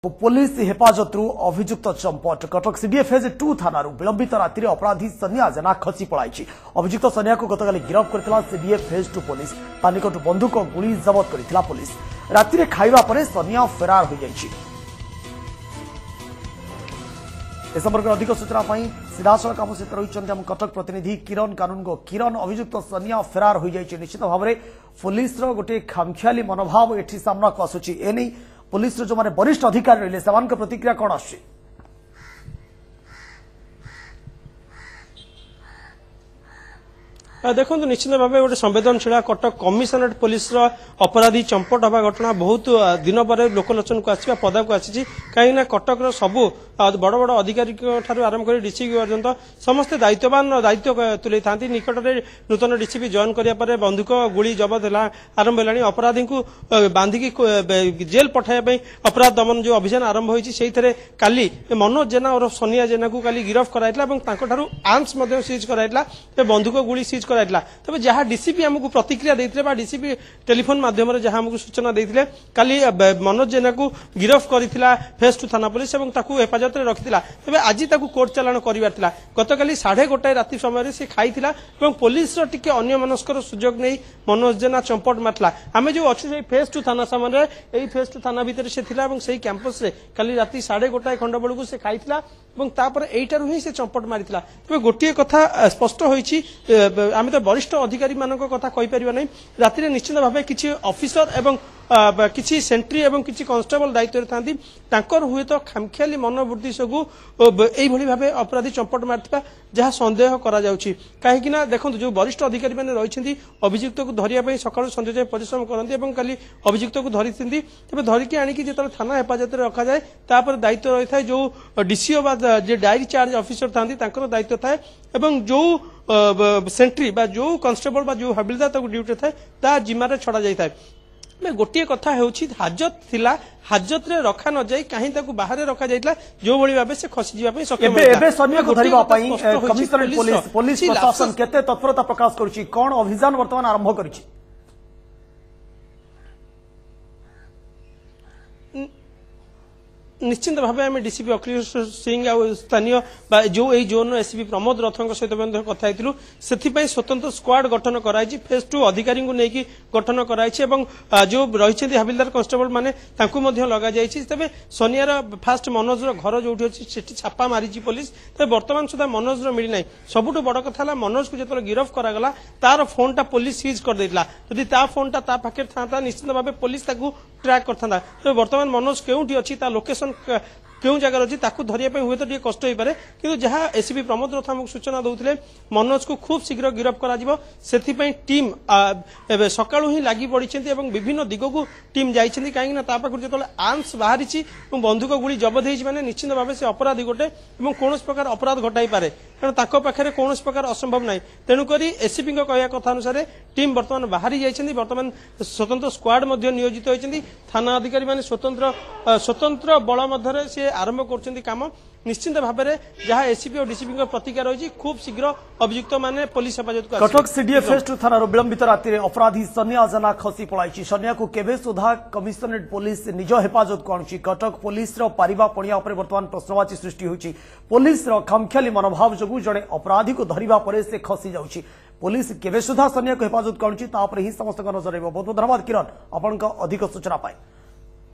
Police हेफाजत अभियुक्त चंपट Cuttack CDA phase 2 थाना विलंबित राति अपराधी सनिया जेना खसी पड़ाई। अभियुक्त सनिया को गतकाली गिरफ्त करथिला सीडीए फेज 2 पुलिस। ता निकट बंदूक गुली जबत करथिला पुलिस। राति खाइबा परे सनिया फेरार हो जाइछि। ए संपर्क अधिक सूचना सीधासलख आम सहित रही कटक प्रतिनिधि किरण कानूनगो। किरण, अभियुक्त सनिया फेरार हो जाइछि। निश्चित भाव में पुलिस गोटे खामखियाली मनोभाव एठी सामना को आसुछि। एने पुलिस जो माने वरिष्ठ अधिकारी रहिले सेमानक प्रतिक्रिया कोन आछि? देखो निश्चित भाव गोटे संवेदनशील कटक कमिशनरेट पुलिस अपराधी चंपट हवा घटना बहुत दिन पर लोकलोचन को आसवा पदा को आसी। कहीं कटक सबू बड़ बड़ अधिकारी आरंभ कर डीसीपी पर्यंत समस्ते दायित्ववान दायित्व तुले था। निकट में नूतन डीसीपी जॉइन कराया बंदूक गुली जबत आरंभ है। अपराधी को बांधिकी जेल पठाइबा अपराध दमन जो अभियान आरंभ होती काली मनोज जेना और सनिया जेना को काली गिरफ्त कराइला। आर्म्स सीज कराइला, बंदूक गुली सीज तबे जहाँ डीसीपी आमको प्रतिक्रिया देते डीसीपी टेलीफोन माध्यम जहाँ आमको सूचना देते काली मनोज जेना को गिरफ्त करथिला फेज 2 थाना पुलिस और हेफाजत में रखिथिला। तबे आज ताकू कोर्ट चालाण करिवारथिला। गतकाली 1:30 राति समय से खाइथिला और पुलिस टिके अन्यमनस्कर सुजोग नहीं मनोज जेना चंपट मारथिला। आमे जो अछि से फेज 2 थाना सामने एई फेज 2 थाना भीतर से थिला और सेही कैंपस रे काली राति 1:30 खंड बेलू से खाइथिला और तापर एइटारु ही से चंपट मारिथिला। तबे गोटिए कथा स्पष्ट होईछि, आमे तो वरिष्ठ अधिकारी मानक कथा कहि परिबा नै। राति रे निश्चित भाबे किछि ऑफिसर एवं किछि सेंट्री एवं किछि कांस्टेबल दायित्व थांती तांकर हुए तो खामखियाली मनोवृत्ति सगु एई भली भाबे अपराधी चंपट मारथिबा जहाँ संदेह करा जाउछि। काहेकि ना देखंतु जो वरिष्ठ अधिकारी माने रहिसेंती अभियुक्त को धरिया पई सकाळ संजय जाय परिश्रम करंती और काली अभियुक्त को धरिसेंती। तबे धरिके आनिकी जेतले थाना हेफाजत रे रखा जाय तापर दायित्व रही थाए जो डीसीओ बा जे डायरी चार्ज ऑफिसर थांती तांकर दायित्व थाए एवं जो सेंट्री बा जो कांस्टेबल बा जो हबिलदार ताको ड्यूटी थाए ता जिम्मारे छड़ा जाय थाए। गोटे कथा होउछि हाजत थिला, हाजत रे रखा न जाय काहे ताको बाहर रखा जायतला जो भली भाबे से खसी जिबा पई सक्षम होता। एबे सनिया को धरिबा पई कमिशनरेट पुलिस प्रशासन केते तत्परता प्रकाश करूछि? कोन अभियान वर्तमान आरंभ करिछि? निश्चित भाव में डीसीपी अखिलेश सिंह आ स्थानीय जो यही जोन एसपी प्रमोद रथों सहित कथा से स्वतंत्र स्क्वाड गठन कराई। फेज 2 अधिकारी को लेकिन गठन कराई जो रही हविलदार कांस्टेबल माने तांकु मध्य लगा जाई। तबे सनियार फास्ट मनोज घर जो अच्छी छापा मारी पुलिस। तबे वर्तमान सुधा मनोज मिली ना। सबुठ बड़ कथा मनोज को जो गिरफ्त करागला तार फोन टा पुलिस सीज कर देला। जदि ता फोन टा ता पाखे था निश्चित भाव पुलिस ट्रैक करता। तबे वर्तमान मनोज केउठी अछि ता लोकेशन क्यों जगह अच्छी ताकू धरिया हुए तो कष्ट हो पारे कि जहाँ एसपी प्रमोद रथ आमको सूचना दौते मनोज को खूब शीघ्र गिरफ्त कर टीम सकाळू ही लगी पड़ी विभिन्न दिग को टीम जाइए। कहीं जो आर्म्स बाहरी बंदूक गुली जबत हो निश्चित भाव से अपराधी गोटे कौन प्रकार अपराध घटाई पारे कारण पाखे कौन प्रकार असंभव ना। तेणुक एसपी कहया कथा अनुसार टीम बर्तमान बाहरी जाइए। बर्तमान स्वतंत्र स्क्वाड नियोजित होती थाना अधिकारी माने स्वतंत्र बल मध्य से आरंभ कर काम। निश्चित भाव में जहाँ एसीपी और डीसीपी प्रतिक्रिया रही खूब शीघ्र अभियुक्त माने पुलिस हेफाजत को कटक सीडीए फेज 2 थाना विलंबित राति अपराधी सनिया जेना खसी पड़ाई। सनिया को केबे सुधा कमिशनरेट पुलिस निज हेफाजत को आणुछि? कटक पुलिस पारिबा पणिया उपर वर्तमान प्रश्नवाची सृष्टि होछि। पुलिस खामखियाली मनोभाव जो जड़े अपराधी को धरिबा परे से खसी जाउछि। पुलिस केबे सुधा सनिया को हेफाजत को आणुछि ता पर ही समस्त नजर रहबो। बहुत बहुत धन्यवाद किरण, आपनका अधिक सूचना पाए।